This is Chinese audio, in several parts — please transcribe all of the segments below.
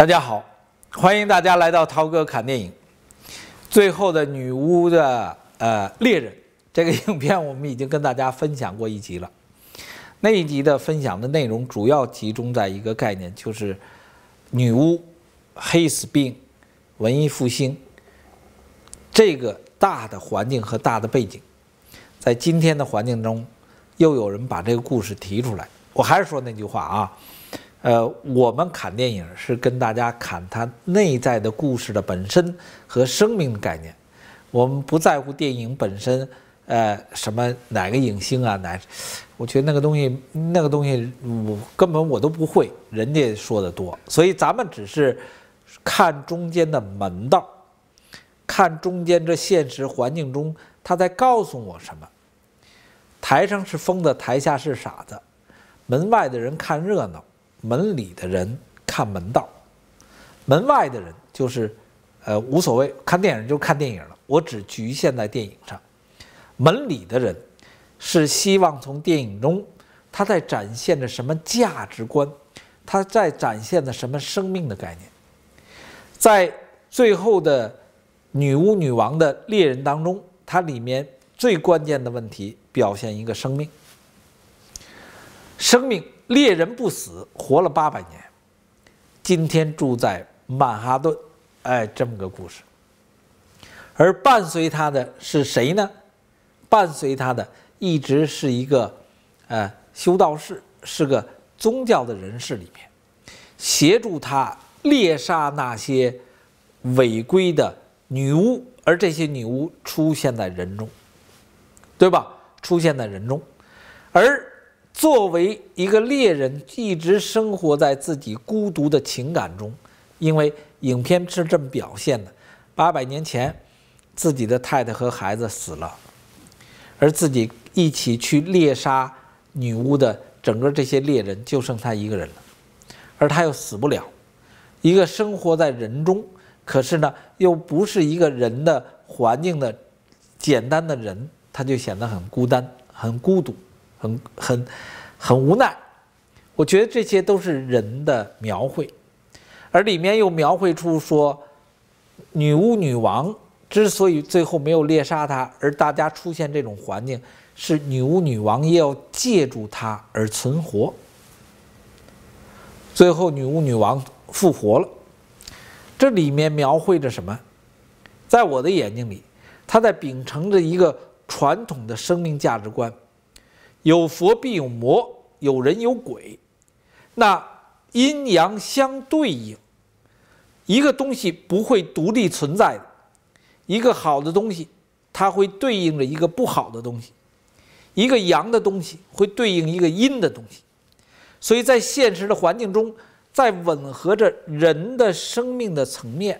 大家好，欢迎大家来到涛哥看电影。最后的女巫的猎人这个影片，我们已经跟大家分享过一集了。那一集的分享的内容主要集中在一个概念，就是女巫、黑死病、文艺复兴这个大的环境和大的背景。在今天的环境中，又有人把这个故事提出来。我还是说那句话啊。我们看电影是跟大家看它内在的故事的本身和生命的概念，我们不在乎电影本身，什么哪个影星啊，我觉得那个东西我根本我都不会，人家说的多，所以咱们只是看中间的门道，看中间这现实环境中他在告诉我什么。台上是疯子，台下是傻子，门外的人看热闹，门里的人看门道。门外的人就是无所谓，看电影就看电影了，我只局限在电影上。门里的人是希望从电影中他在展现着什么价值观，他在展现着什么生命的概念。在最后的女巫女王的猎人当中，它里面最关键的问题表现一个生命。生命，猎人不死，活了800年，今天住在曼哈顿，这么个故事。而伴随他的是谁呢？伴随他的一直是一个修道士，是个宗教的人士里面，协助他猎杀那些违规的女巫，而这些女巫出现在人中，对吧？出现在人中，而作为一个猎人，一直生活在自己孤独的情感中，因为影片是这么表现的：800年前，自己的太太和孩子死了，而自己一起去猎杀女巫的整个这些猎人就剩他一个人了，而他又死不了。一个生活在人中，可是呢又不是一个人的环境的简单的人，他就显得很孤单、很孤独。很无奈，我觉得这些都是人的描绘，而里面又描绘出说，女巫女王之所以最后没有猎杀她，而大家出现这种环境，是女巫女王也要借助她而存活。最后女巫女王复活了，这里面描绘着什么？在我的眼睛里，她在秉承着一个传统的生命价值观。有佛必有魔，有人有鬼，那阴阳相对应，一个东西不会独立存在的，一个好的东西它会对应着一个不好的东西，一个阳的东西会对应一个阴的东西，所以在现实的环境中，在吻合着人的生命的层面，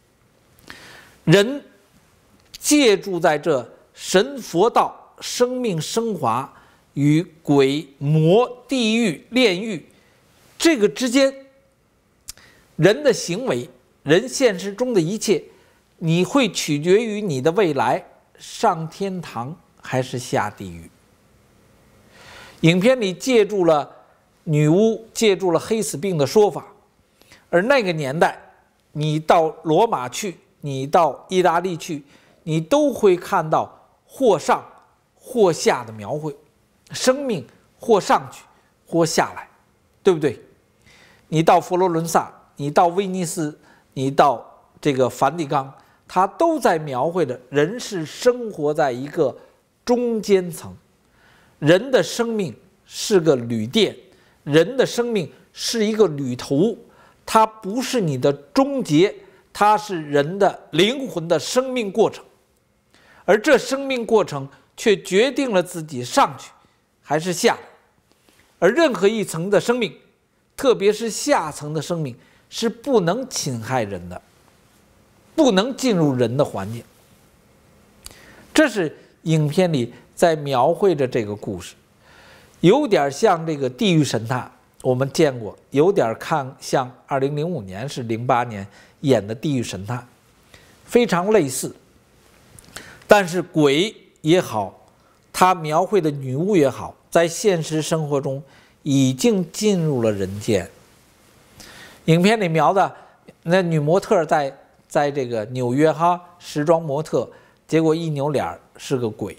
人借助在这神佛道生命升华与鬼魔地狱炼狱这个之间，人的行为，人现实中的一切，你会取决于你的未来上天堂还是下地狱。影片里借助了女巫，借助了黑死病的说法，而那个年代，你到罗马去，你到意大利去，你都会看到或上或下的描绘。生命或上去或下来，对不对？你到佛罗伦萨，你到威尼斯，你到这个梵蒂冈，它都在描绘着人是生活在一个中间层，人的生命是个旅店，人的生命是一个旅途，它不是你的终结，它是人的灵魂的生命过程，而这生命过程却决定了自己上去还是下，而任何一层的生命，特别是下层的生命，是不能侵害人的，不能进入人的环境。这是影片里在描绘着这个故事，有点像这个地狱神探，我们见过，有点像2005年是08年演的地狱神探，非常类似。但是鬼也好，他描绘的女巫也好，在现实生活中已经进入了人间。影片里描的那女模特在这个纽约时装模特，结果一扭脸是个鬼。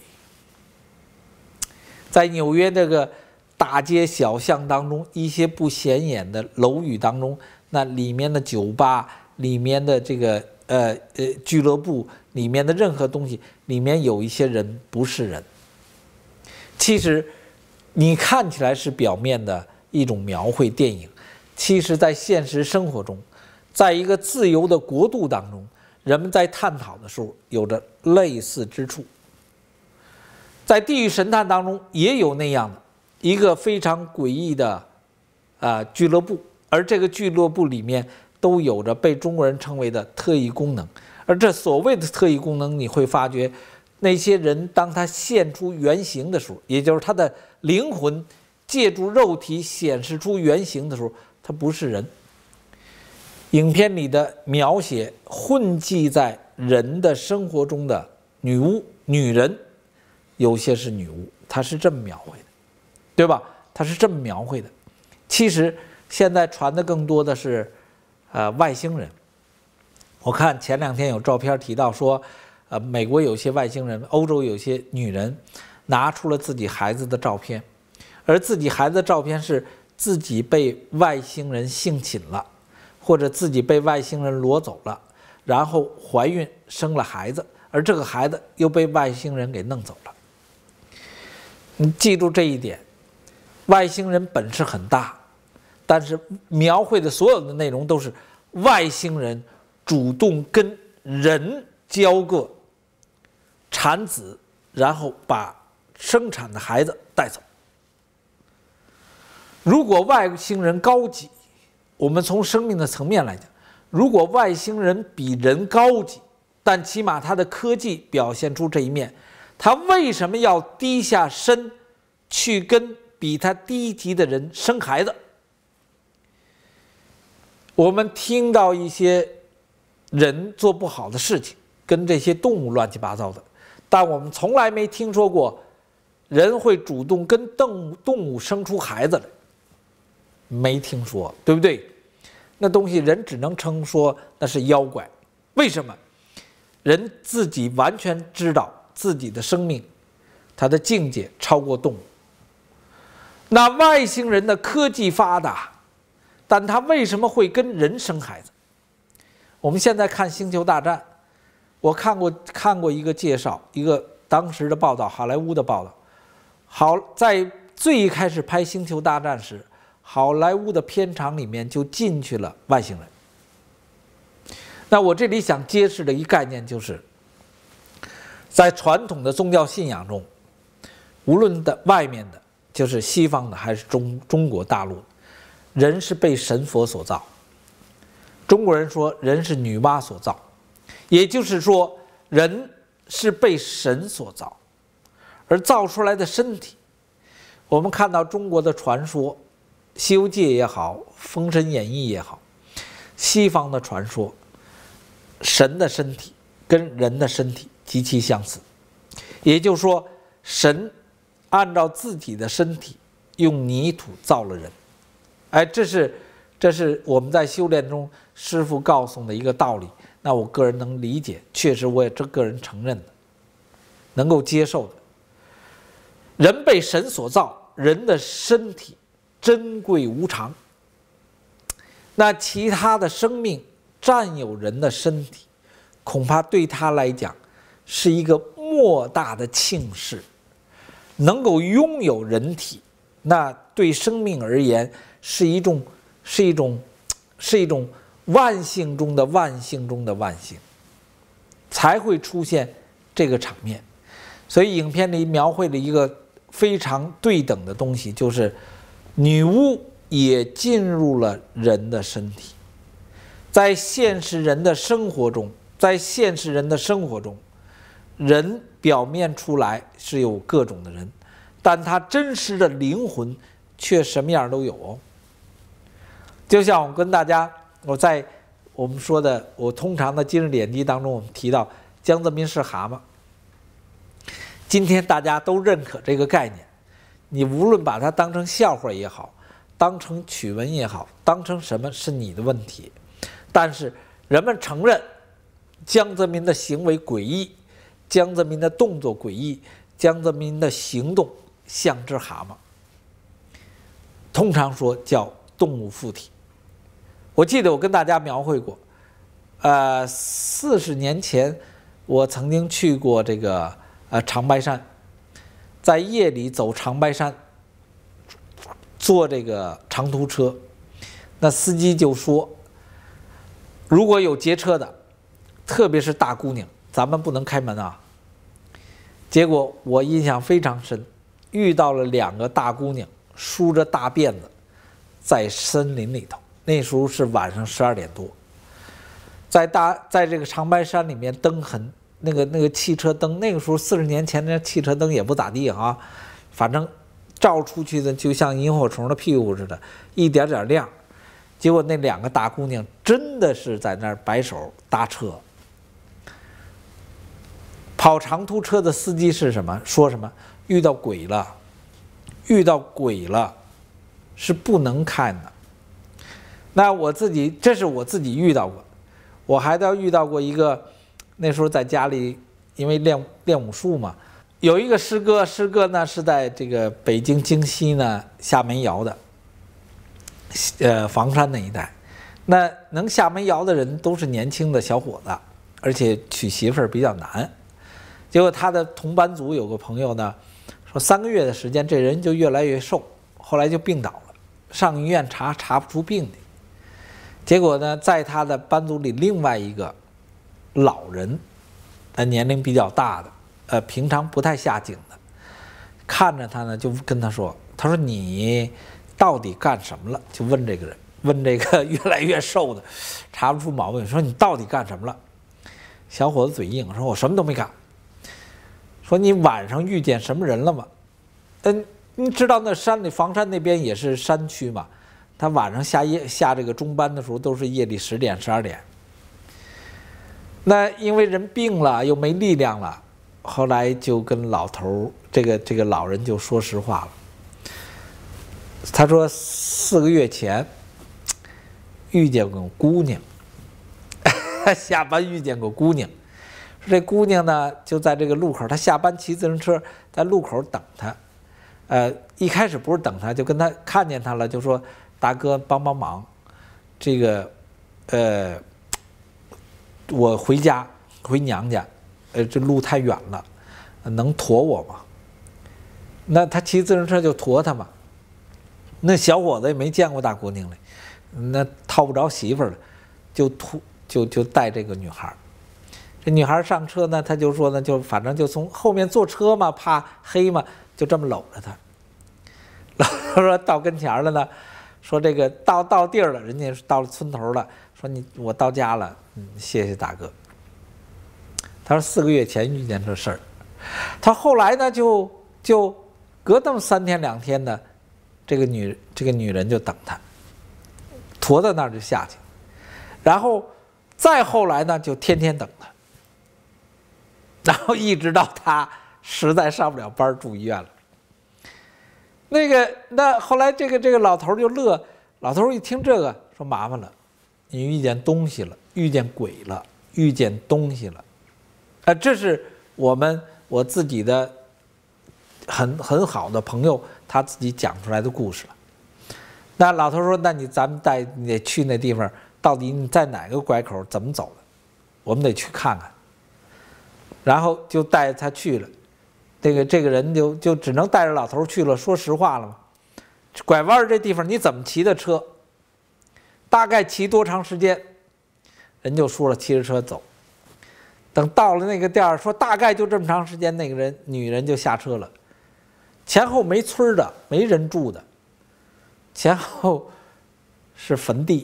在纽约这个大街小巷当中，一些不显眼的楼宇当中，那里面的酒吧，里面的这个俱乐部，里面的任何东西，里面有一些人不是人。其实你看起来是表面的一种描绘电影，其实在现实生活中，在一个自由的国度当中，人们在探讨的时候有着类似之处。在《地狱神探》当中也有那样的一个非常诡异的俱乐部，而这个俱乐部里面都有着被中国人称为的特异功能。而这所谓的特异功能，你会发觉那些人当他现出原形的时候，也就是他的灵魂借助肉体显示出原形的时候，他不是人。影片里的描写混迹在人的生活中的女人，有些是女巫，她是这么描绘的，对吧？她是这么描绘的。其实现在传的更多的是外星人。我看前2天有照片提到说，美国有些外星人，欧洲有些女人拿出了自己孩子的照片，而自己孩子的照片是自己被外星人性侵了，或者自己被外星人掳走了，然后怀孕生了孩子，而这个孩子又被外星人给弄走了。你记住这一点，外星人本事很大，但是描绘的所有的内容都是外星人主动跟人交个产子，然后把生产的孩子带走。如果外星人高级，我们从生命的层面来讲，如果外星人比人高级，但起码他的科技表现出这一面，他为什么要低下身去跟比他低级的人生孩子？我们听到一些人做不好的事情，跟这些动物乱七八糟的，但我们从来没听说过人会主动跟动物生出孩子来，没听说，对不对？那东西人只能称说那是妖怪。为什么？人自己完全知道自己的生命，他的境界超过动物。那外星人的科技发达，但他为什么会跟人生孩子？我们现在看《星球大战》，我看过一个介绍，一个当时的报道，好莱坞的报道。在最开始拍《星球大战》时，好莱坞的片场里面就进去了外星人。那我这里想揭示的一概念就是，在传统的宗教信仰中，无论的外面的，就是西方的还是中国大陆，人是被神佛所造。中国人说人是女娲所造，也就是说人是被神所造，而造出来的身体，我们看到中国的传说，《西游记》也好，《封神演义》也好，西方的传说，神的身体跟人的身体极其相似，也就是说，神按照自己的身体用泥土造了人。哎，这是我们在修炼中师父告诉的一个道理。那我个人能理解，确实我也个人承认的，能够接受的。人被神所造，人的身体珍贵无常。那其他的生命占有人的身体，恐怕对他来讲是一个莫大的庆事。能够拥有人体，那对生命而言是一种万幸中的万幸中的万幸，才会出现这个场面。所以影片里描绘了一个非常对等的东西，就是女巫也进入了人的身体。在现实人的生活中，人表面出来是有各种的人，但他真实的灵魂却什么样都有哦。就像我跟大家，我们说的，我通常的今日典籍当中，我们提到江泽民是蛤蟆。今天大家都认可这个概念，你无论把它当成笑话也好，当成趣闻也好，当成什么是你的问题。 但是人们承认江泽民的行为诡异，江泽民的动作诡异，江泽民的行动像只蛤蟆，通常说叫动物附体。我记得我跟大家描绘过，40年前我曾经去过这个长白山，在夜里走长白山，坐这个长途车，那司机就说，如果有劫车的，特别是大姑娘，咱们不能开门啊。结果我印象非常深，遇到了2个大姑娘，梳着大辫子，在森林里头。那时候是晚上12点多，在这个长白山里面，灯很那个汽车灯，那个时候40年前的汽车灯也不咋地啊，反正照出去的就像萤火虫的屁股似的，一点点亮。结果那2个大姑娘真的是在那儿摆手搭车。跑长途车的司机是什么？说什么遇到鬼了，遇到鬼了，是不能看的。那这是我自己遇到过，我还遇到过一个，那时候在家里，因为练武术嘛，有一个师哥呢是在这个北京京西呢下煤窑的，房山那一带，那能下煤窑的人都是年轻的小伙子，而且娶媳妇儿比较难。结果他的同班组有个朋友呢，说3个月的时间，这人就越来越瘦，后来就病倒了，上医院查不出病的。结果呢，在他的班组里，另外一个老人，年龄比较大的，平常不太下井的，看着他呢，就跟他说：“他说你到底干什么了？”就问这个人，问这个越来越瘦的，查不出毛病，说你到底干什么了？小伙子嘴硬，说我什么都没干。说你晚上遇见什么人了吗？你知道那山里房山那边也是山区嘛？他晚上下这个中班的时候，都是夜里10点12点。那因为人病了又没力量了，后来就跟老头这个老人就说实话了。他说4个月前遇见过姑娘，下班遇见过姑娘。说这姑娘呢就在这个路口，他下班骑自行车在路口等他。一开始不是等他，就跟他看见他了，就说。大哥帮忙，这个我回娘家，这路太远了，能驮我吗？那他骑自行车就驮他嘛。那小伙子也没见过大姑娘嘞，那套不着媳妇了，就带这个女孩。这女孩上车呢，他就说呢，就反正就从后面坐车嘛，怕黑嘛，就这么搂着她。老说到跟前了呢。说这个到地儿了，人家到了村头了。说我到家了，谢谢大哥。他说4个月前遇见这事儿，他后来呢就隔那么3天2天的，这个女人就等他，驮到那儿就下去，然后再后来呢就天天等他，然后一直到他实在上不了班住医院了。那后来这个老头就乐，老头一听这个说麻烦了，你遇见东西了，遇见鬼了，遇见东西了，这是我自己的很好的朋友他自己讲出来的故事了。那老头说，那咱们你得去那地方，到底你在哪个拐口怎么走的，我们得去看看。然后就带他去了。这个人就只能带着老头去了。说实话了嘛，拐弯这地方你怎么骑的车？大概骑多长时间？人就说了，骑着车走。等到了那个店儿，说大概就这么长时间，那个女人就下车了。前后没村的，没人住的，前后是坟地。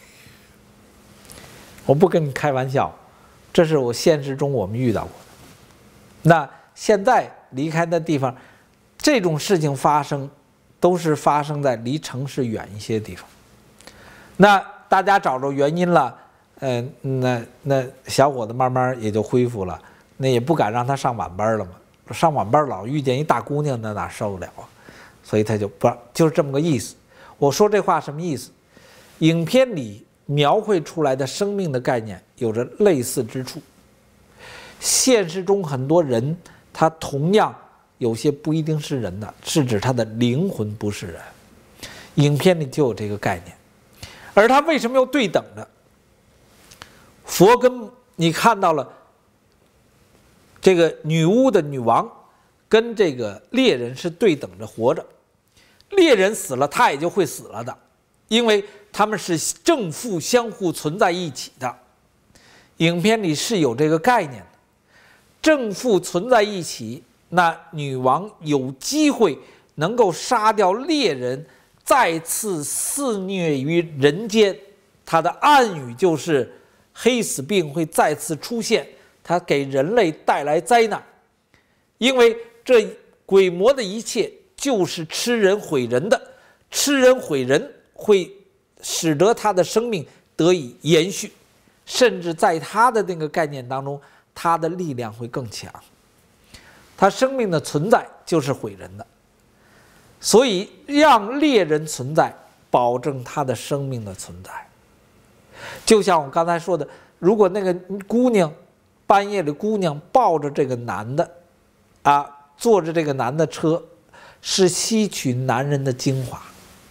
我不跟你开玩笑，这是我现实中我们遇到过的。那现在离开那地方，这种事情发生，都是发生在离城市远一些地方。那大家找着原因了，那小伙子慢慢也就恢复了，那也不敢让他上晚班了嘛。上晚班老遇见一大姑娘，那哪受得了啊？所以他就是这么个意思。我说这话什么意思？影片里描绘出来的生命的概念有着类似之处。现实中很多人，他同样有些不一定是人的，是指他的灵魂不是人。影片里就有这个概念。而他为什么要对等呢？佛跟你看到了这个女巫的女王跟这个猎人是对等着活着，猎人死了，他也就会死了的，因为他们是正负相互存在一起的。影片里是有这个概念的，正负存在一起，那女王有机会能够杀掉猎人，再次肆虐于人间。她的暗语就是黑死病会再次出现，它给人类带来灾难，因为这鬼魔的一切就是吃人毁人的，吃人毁人会使得他的生命得以延续，甚至在他的那个概念当中，他的力量会更强。他生命的存在就是毁人的，所以让猎人存在，保证他的生命的存在。就像我刚才说的，如果那个姑娘半夜的姑娘抱着这个男的坐着这个男的车，是吸取男人的精华。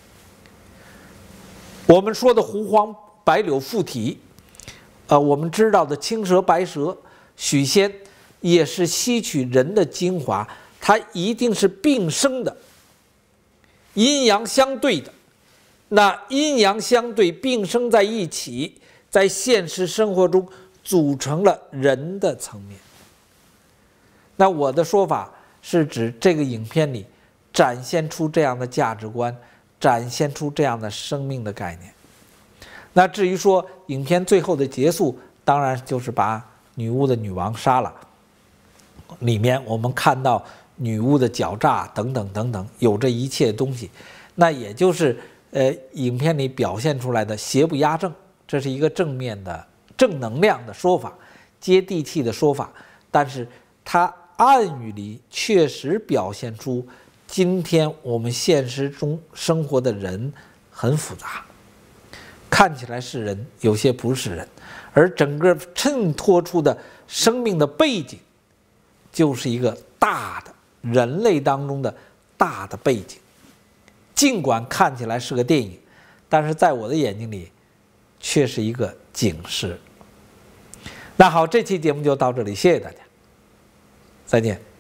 我们说的狐黄白柳附体，我们知道的青蛇白蛇许仙也是吸取人的精华，它一定是并生的，阴阳相对的。那阴阳相对并生在一起，在现实生活中组成了人的层面。那我的说法是指这个影片里展现出这样的价值观，展现出这样的生命的概念。那至于说影片最后的结束，当然就是把女巫的女王杀了。里面我们看到女巫的狡诈等等等等，有这一切东西，那也就是影片里表现出来的邪不压正，这是一个正面的正能量的说法，接地气的说法。但是它暗语里确实表现出今天我们现实中生活的人很复杂，看起来是人，有些不是人，而整个衬托出的生命的背景就是一个大的人类当中的大的背景。尽管看起来是个电影，但是在我的眼睛里却是一个警示。那好，这期节目就到这里，谢谢大家，再见。